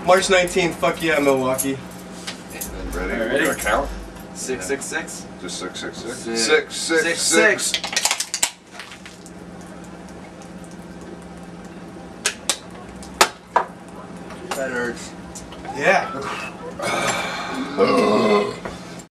March 19th, fuck yeah, Milwaukee. Ready? Ready? You gonna count? 666. Just 666. 666. That hurts. Yeah.